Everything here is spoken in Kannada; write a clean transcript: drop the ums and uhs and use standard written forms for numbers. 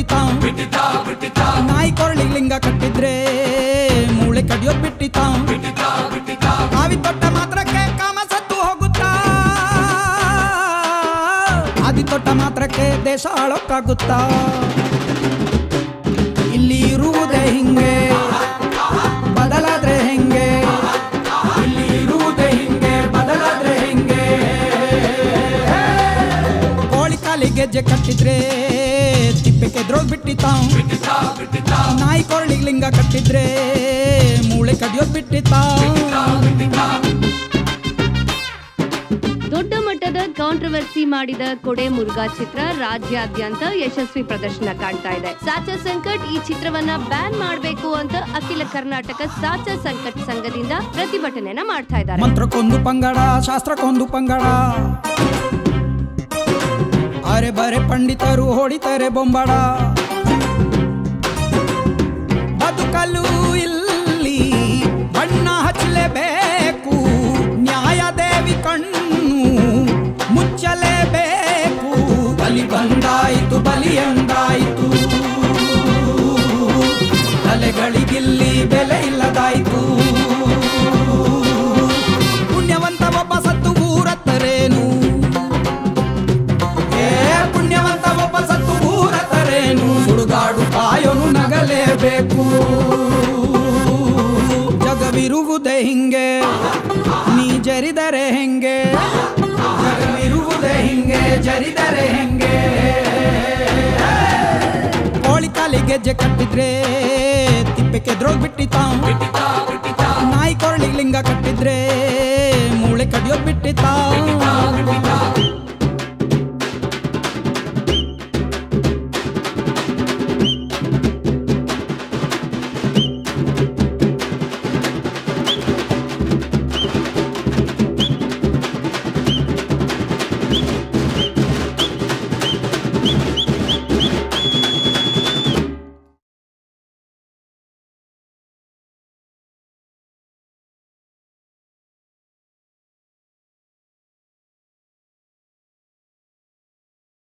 ಬಿಟ್ಟಿತಾವ್ ನಾಯಿ ಕೊರಳಿಗೆ ಲಿಂಗ ಕಟ್ಟಿದ್ರೆ ಮೂಳೆ ಕಡಿಯೋದ್ ಬಿಟ್ಟಿತಾವ್ ಕಾವಿ ತೊಟ್ಟ ಮಾತ್ರಕ್ಕೆ ಕಾಮ ಸತ್ತು ಹೋಗುತ್ತಾ ಆದಿ ತೊಟ್ಟ ಮಾತ್ರಕ್ಕೆ ದೇಶ ಆಳೋಕ್ಕಾಗುತ್ತಾ ಇಲ್ಲಿ ಇರುವುದೇ ಹಿಂಗೆ ಬದಲಾದ್ರೆ ಹೆಂಗೆ ಇಲ್ಲಿ ಇರುವುದೇ ಹಿಂಗೆ ಬದಲಾದ್ರೆ ಹೆಂಗೆ ಕೋಳಿ ಕಾಲಿಗೆ ಗೆಜ್ಜೆ ಕಟ್ಟಿದ್ರೆ ತಿಪ್ಪೆ ಕೆದ್ರೋಗ್ ಬಿಟ್ಟಿತಾವ್ ನಾಯಿ ಕೊರಳಿಗೆ ಲಿಂಗ ಕಟ್ಟಿದ್ರೆ ಮೂಳೆ ಕಡಿಯೋದ್ ಬಿಟ್ಟಿತಾವ್ ದೊಡ್ಡ ಮಟ್ಟದ ಕಾಂಟ್ರವರ್ಸಿ ಮಾಡಿದ ಕೊಡೆ ಮುರುಘಾ ಚಿತ್ರ ರಾಜ್ಯಾದ್ಯಂತ ಯಶಸ್ವಿ ಪ್ರದರ್ಶನ ಕಾಣ್ತಾ ಇದೆ. ಸಾಚಾ ಸಂಕಟ್ ಈ ಚಿತ್ರವನ್ನ ಬ್ಯಾನ್ ಮಾಡಬೇಕು ಅಂತ ಅಖಿಲ ಕರ್ನಾಟಕ ಸಾಚಾ ಸಂಕಟ್ ಸಂಘದಿಂದ ಪ್ರತಿಭಟನೆಯನ್ನ ಮಾಡ್ತಾ ಇದ್ದಾರೆ. ಮಂತ್ರಕ್ಕೊಂದು ಪಂಗಡ ಶಾಸ್ತ್ರಕ್ಕೊಂದು ಪಂಗಡ ಅರೆ ಬರೆ ಪಂಡಿತರು ಹೊಡಿತಾರೆ ಬೊಂಬಾಡ ಬದುಕಲು ಇಲ್ಲಿ ಬಣ್ಣ ಹಚ್ಚಲೇಬೇಕು ನ್ಯಾಯದೇವಿ ಕಣ್ಣು ಮುಚ್ಚಲೇಬೇಕು ಬಲಿ ಬಂದಾಯಿತು ಬಲಿ ಎಂದಾಯಿತು ತಲೆಗಳಿಗಿಲ್ಲಿ ಬೆಲೆ ಇಲ್ಲದಾಯಿತು ಪುಣ್ಯವಂತ ಒಬ್ಬ ಸತ್ತು ಊರತ್ತರೇನು ಪುಣ್ಯವಂತ ಒಬ್ಬ ಸತ್ತು ಊರತ್ತರೇನು ಸುಡುಗಾಡು ಕಾಯೋನು ನಗಲೇಬೇಕು ಜಗವಿರುವುದೇ ಹಿಂಗೆ ನೀ ಜರಿದರೆ ಹೆಂಗೆ ಜಗವಿರುವುದೇ ಹಿಂಗೆ ಜರಿದರೆ ಹೆಂಗೆ ಕೋಳಿ ಕಾಲಿಗೆ ಗೆಜ್ಜೆ ಕಟ್ಟಿದ್ರೆ ತಿಪ್ಪೆ ಕೆದ್ರೋಗ್ ಬಿಟ್ಟಿತಾವ್ ನಾಯಿ ಕೊರಳಿಗೆ ಲಿಂಗ ಕಟ್ಟಿದ್ರೆ ಮೂಳೆ ಕಡಿಯೋದ್ ಬಿಟ್ಟಿತಾವ್